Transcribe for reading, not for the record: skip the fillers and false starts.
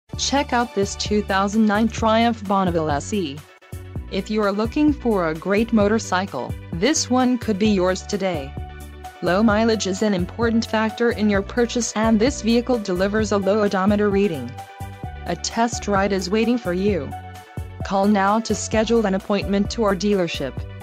Check out this 2009 Triumph Bonneville SE. If you are looking for a great motorcycle, this one could be yours today. Low mileage is an important factor in your purchase, and this vehicle delivers a low odometer reading. A test ride is waiting for you. Call now to schedule an appointment to our dealership.